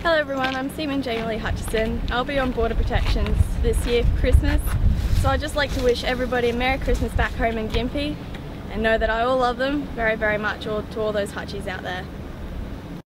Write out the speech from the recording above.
Hello everyone, I'm Seaman Jaimylee Hutchinsun. I'll be on Border Protections this year for Christmas. So I'd just like to wish everybody a Merry Christmas back home in Gympie and know that I all love them very, very much, or to all those Hutchies out there.